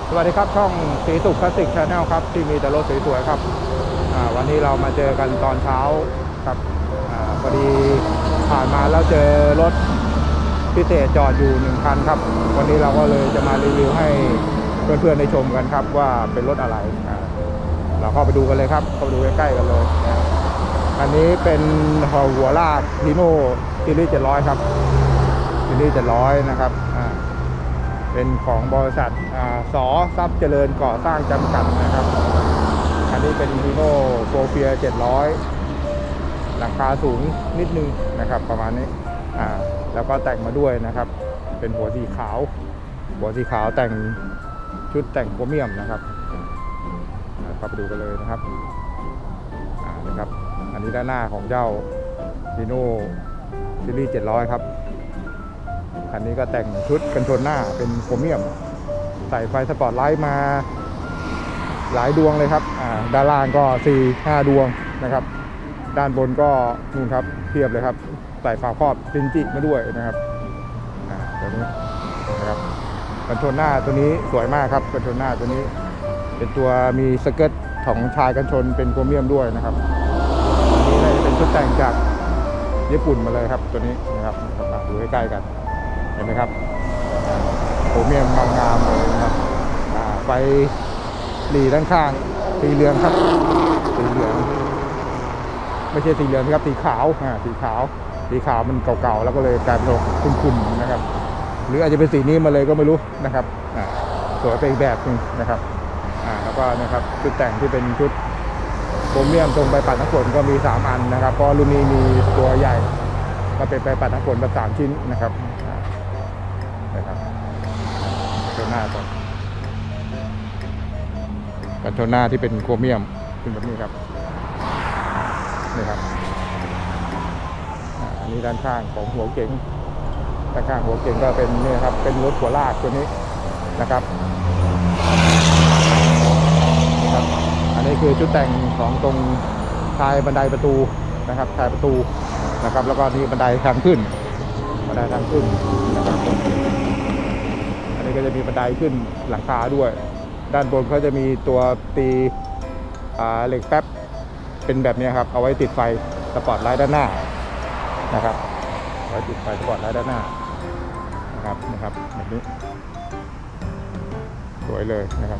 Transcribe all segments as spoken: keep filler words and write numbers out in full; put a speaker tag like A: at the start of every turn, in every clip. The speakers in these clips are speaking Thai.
A: สวัสดีครับช่องสีสุขคลาสสิกชาแนลครับที่มีแต่รถสวยๆครับวันนี้เรามาเจอกันตอนเช้าครับอพอดีผ่านมาแล้วเจอรถพิเศษจอดอยู่หนึ่งคันครับวันนี้เราก็เลยจะมารีวิวให้เพื่อนๆได้ชมกันครับว่าเป็นรถอะไรเราเข้าไปดูกันเลยครับเข้าไปดูใกล้ๆกันเลยอันนี้เป็นหัวลากทีโน่ซีรีส์เจ็ดร้อยครับซีรีส์เจ็ดร้อยนะครับเป็นของบริษัทสอทรัพย์เจริญก่อสร้างจำกัดนะครับอันนี้เป็นฮีโน่โปรเฟียเจ็ดร้อยหลังคาสูงนิดนึงนะครับประมาณนี้อ่าแล้วก็แต่งมาด้วยนะครับเป็นหัวสีขาวหัวสีขาวแต่งชุดแต่งโครเมียมนะครับเข้าไปดูกันเลยนะครับอ่านะครับอันนี้ด้านหน้าของเจ้าฮีโน่ซีรีส์เจ็ดร้อยครับคันนี้ก็แต่งชุดกันชนหน้าเป็นโครเมียมใส่ไฟสปอตไลท์มาหลายดวงเลยครับด้านล่างก็สี่ห้าดวงนะครับด้านบนก็นู่นครับเทียบเลยครับใส่ฝาครอบซินจิมาด้วยนะครับตัวนี้นะครับกันชนหน้าตัวนี้สวยมากครับกันชนหน้าตัวนี้เป็นตัวมีสเกิร์ตของชายกันชนเป็นโครเมียมด้วยนะครับนี่เลยเป็นชุดแต่งจากญี่ปุ่นมาเลยครับตัวนี้นะครับดูใกล้ๆกันเห็นไหมครับโครเมียมงามๆเลยนะครับไฟหลีด้านข้างสีเหลืองครับสีเหลืองไม่ใช่สีเหลืองครับสีขาวอ่าสีขาวสีขาวมันเก่าๆแล้วก็เลยกลายเป็นขุ่นๆนะครับหรืออาจจะเป็นสีนี้มาเลยก็ไม่รู้นะครับอ่าสวยไปอีกแบบนึงนะครับอ่าแล้วก็นะครับชุดแต่งที่เป็นชุดโครเมียมตรงใบปัดน้ำฝนก็มีสามอันนะครับเพราะรุ่นนี้มีตัวใหญ่ก็เป็นใบปัดน้ำฝนแบบสามชิ้นนะครับนะครับชนหน้าก่อนกันชนหน้าที่เป็นโครเมียมเป็นแบบนี้ครับนี่ครับอันนี้ด้านข้างของหัวเก๋งด้านข้างหัวเก๋งก็เป็นนี่ครับเป็นรถหัวลากตัวนี้นะครับครับอันนี้คือชุดแต่งของตรงชายบันไดประตูนะครับชายประตูนะครับแล้วก็นี่บันไดทางขึ้นบันไดทางขึ้นนะครับอันนี้ก็จะมีบันไดขึ้นหลังคาด้วยด้านบนเขาจะมีตัวตีเหล็กแป๊บเป็นแบบนี้ครับเอาไว้ติดไฟสปอตไลท์ด้านหน้านะครับไว้ติดไฟสปอตไลท์ด้านหน้านะครับนะครับแบบนี้สวยเลยนะครับ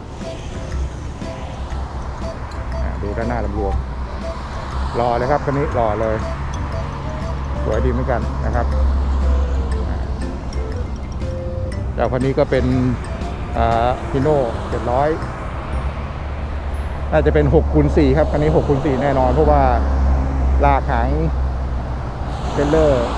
A: ดูด้านหน้าลำรวมรอเลยครับคันนี้รอเลยสวยดีเหมือนกันนะครับเจ้าคันนี้ก็เป็นฮีโน่เจ็ดร้อยน่าจะเป็นหกคูณสี่ครับคันนี้หกคูณสี่แน่นอนเพราะว่าลากหางเทรลเลอร์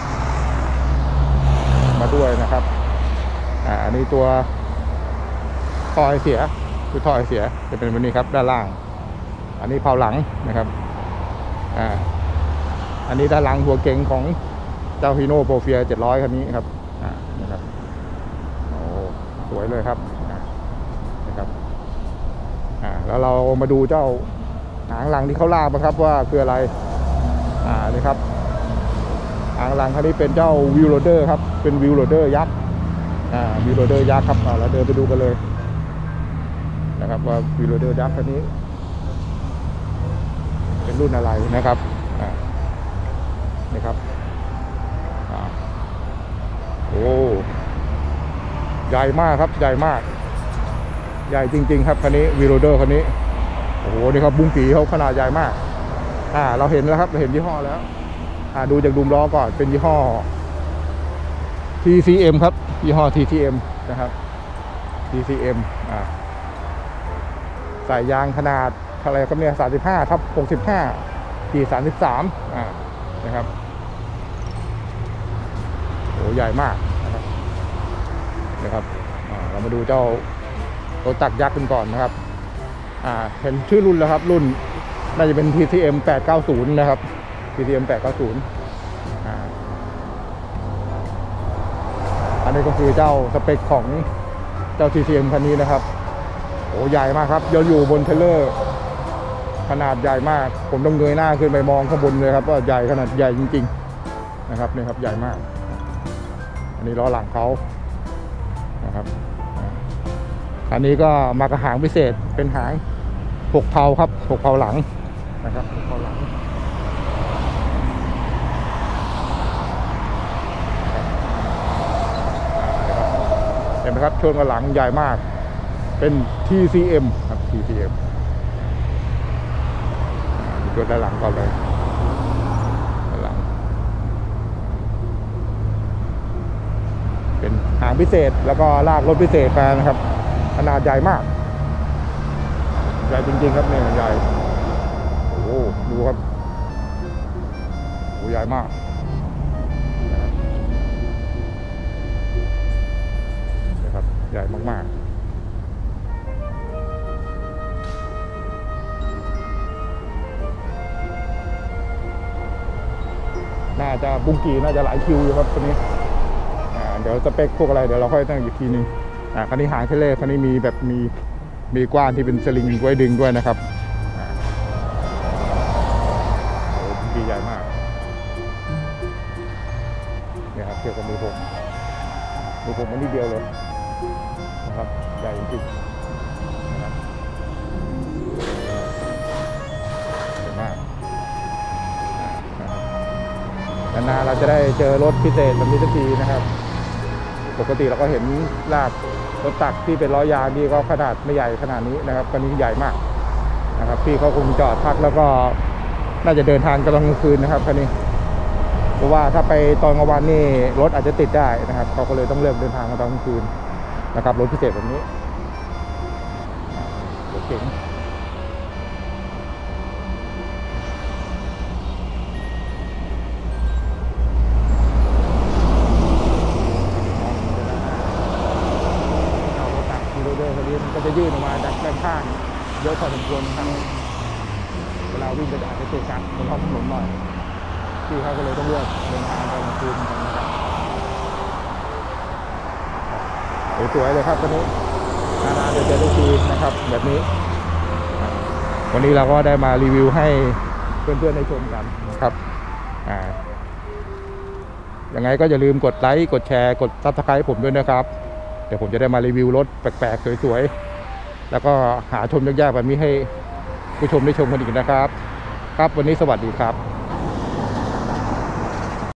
A: มาด้วยนะครับอ่าอันนี้ตัวท่อไอเสียคือท่อไอเสียจะเป็นแบบนี้ครับด้านล่างอันนี้เผาหลังนะครับอ่าอันนี้ด้านหลังหัวเก๋งของเจ้าฮีโน่โปรเฟียเจ็ดร้อยคันนี้ครับอ่านะครับโอ้สวยเลยครับนะครับอ่าแล้วเรามาดูเจ้าหางหลังที่เขาลากมาครับว่าคืออะไรอ่านี่ครับหางหลังคันนี้เป็นเจ้าวิวโรเดอร์ครับเป็นวิวโรเดอร์ยักษ์อ่าวิวโรเดอร์ยักษ์ครับเราเดินไปดูกันเลยนะครับว่าวิวโรเดอร์ยักษ์คันนี้เป็นรุ่นอะไรนะครับอ่านี่ครับอ่าโอ้ใหญ่มากครับใหญ่มากใหญ่จริงๆครับคันนี้วีโรเดอร์คันนี้โอ้โหนี่ครับบุ้งปีเขาขนาดใหญ่มากอ่าเราเห็นแล้วครับเราเห็นยี่ห้อแล้วอ่าดูจากดุมล้อก่อนเป็นยี่ห้อ ที ซี เอ็ม ครับยี่ห้อ ที ซี เอ็ม นะครับ ที ซี เอ็ม อ่าใส่ยางขนาดอะไรครับเนี่ยสามสิบห้าทับหกสิบห้าขีดสามสิบสามอ่านะครับโอ้ใหญ่มากนะครับนะครับอ่าเรามาดูเจ้ารถตักยักษ์กันก่อนนะครับอ่าเห็นชื่อรุ่นแล้วครับรุ่นน่าจะเป็น ที ซี เอ็ม แปดเก้าศูนย์นะครับ ที ซี เอ็ม แปดเก้าศูนย์อ่าอันนี้ก็คือเจ้าสเปคของเจ้า ที ซี เอ็ม คันนี้นะครับโอ้ใหญ่มากครับยังอยู่บนเทรลเลอร์ขนาดใหญ่มากผมต้องเงยหน้าขึ้นไปมองข้างบนเลยครับว่าใหญ่ขนาดใหญ่จริงๆนะครับนี่ครับใหญ่มากอันนี้ล้อหลังเขานะครับขอันนี้ก็มากระหางพิเศษเป็นหางหกเผาครับหกเผาหลังนะครับหกเผาหลังเห็นไหมครับชนกับหลังใหญ่มากเป็น ที ซี เอ็ม ครับ ที ซี เอ็ม ดูด้านหลังก่อนเลยด้านหลังเป็นหางพิเศษแล้วก็ลากรถพิเศษมานะครับขนาดใหญ่มากใหญ่จริงๆครับเนี่ยใหญ่โอ้โหดูครับโอ้ใหญ่มากนะครับใหญ่มากๆน่าจะบุ้งกีน่าจะหลายคิวอยู่ครับตัวนี้เดี๋ยวสเปคพวกอะไรเดี๋ยวเราค่อยตั้งอีกทีนึงอ่าคันนี้หางเทเลคันนี้มีแบบมีมีกว้านที่เป็นสลิงไว้ดึงด้วยนะครับโอ้ดีใหญ่มากเนี่ยครับเทียบกับมือผมมือผมมันนิดเดียวเลยนะครับใหญ่จริงๆนะครับใหญ่มากนานๆเราจะได้เจอรถพิเศษแบบนี้สักทีนะครับปกติเราก็เห็นลากรถตักที่เป็นล้อยางนี่ก็ขนาดไม่ใหญ่ขนาดนี้นะครับคันนี้ใหญ่มากนะครับพี่เขาคงจอดพักแล้วก็น่าจะเดินทางกลางคืนนะครับคันนี้เพราะว่าถ้าไปตอนกลางวันนี่รถอาจจะติดได้นะครับเขาก็เลยต้องเลือกเดินทางมาตอนกลางคืนนะครับรถพิเศษแบบนี้รถเก๋งก็จะยื่นออกมาจากด้านข้างเยอะพอสมควรครับเวลาวิ่งก็จะอาจจะเตะกัดบนท้องถนนหน่อยที่เขาก็เลยต้องเลือกเดินทางตอนกลางคืนกันนะครับสวยๆเลยครับวันนี้นานๆเดี๋ยวจะได้ทีนะครับแบบนี้วันนี้เราก็ได้มารีวิวให้เพื่อนๆได้ชมกันนะครับอ่ายังไงก็อย่าลืมกดไลค์กดแชร์กดซับสไครป์ผมด้วยนะครับเดี๋ยวผมจะได้มารีวิวรถแปลกๆสวยๆแล้วก็หาชมยากๆแบบนี้ให้ผู้ชมได้ชมกันอีกนะครับครับวันนี้สวัสดีครับ